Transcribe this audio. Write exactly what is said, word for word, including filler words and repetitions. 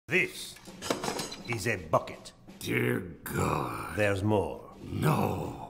This is a bucket. Dear God. There's more. No.